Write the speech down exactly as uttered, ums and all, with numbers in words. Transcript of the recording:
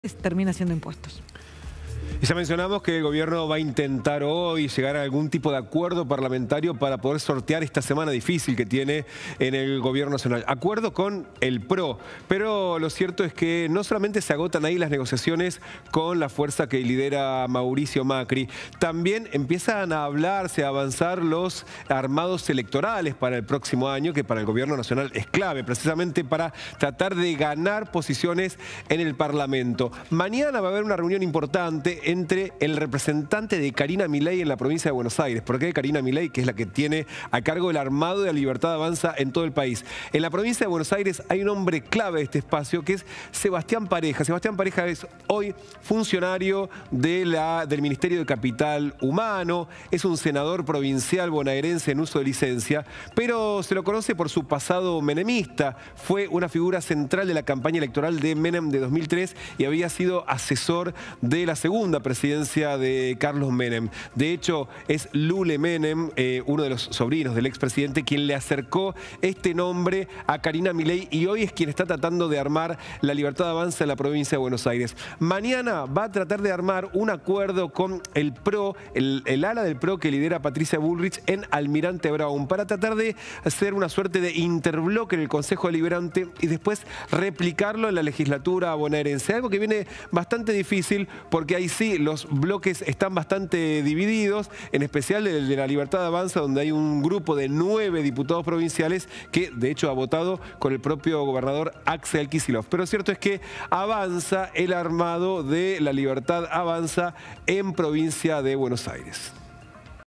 termina siendo impuestos. Y ya mencionamos que el gobierno va a intentar hoy llegar a algún tipo de acuerdo parlamentario para poder sortear esta semana difícil que tiene en el gobierno nacional. Acuerdo con el P R O, pero lo cierto es que no solamente se agotan ahí las negociaciones con la fuerza que lidera Mauricio Macri, también empiezan a hablarse, a avanzar los armados electorales para el próximo año, que para el gobierno nacional es clave, precisamente para tratar de ganar posiciones en el Parlamento. Mañana va a haber una reunión importante entre el representante de Karina Milei en la provincia de Buenos Aires. ¿Por qué Karina Milei? Que es la que tiene a cargo el armado de la Libertad Avanza en todo el país. En la provincia de Buenos Aires hay un hombre clave de este espacio que es Sebastián Pareja. Sebastián Pareja es hoy funcionario de la, del Ministerio de Capital Humano, es un senador provincial bonaerense en uso de licencia, pero se lo conoce por su pasado menemista. Fue una figura central de la campaña electoral de Menem de dos mil tres y había sido asesor de la segunda presidencia de Carlos Menem. De hecho, es Lule Menem, eh, uno de los sobrinos del expresidente, quien le acercó este nombre a Karina Milei y hoy es quien está tratando de armar la Libertad Avanza en la provincia de Buenos Aires. Mañana va a tratar de armar un acuerdo con el P R O, el, el ala del P R O que lidera Patricia Bullrich en Almirante Brown, para tratar de hacer una suerte de interbloque en el Consejo Deliberante y después replicarlo en la legislatura bonaerense. Algo que viene bastante difícil porque ahí sí los bloques están bastante divididos, en especial el de la Libertad Avanza, donde hay un grupo de nueve diputados provinciales que de hecho ha votado con el propio gobernador Axel Kicillof. Pero cierto es que avanza el armado de la Libertad Avanza en provincia de Buenos Aires.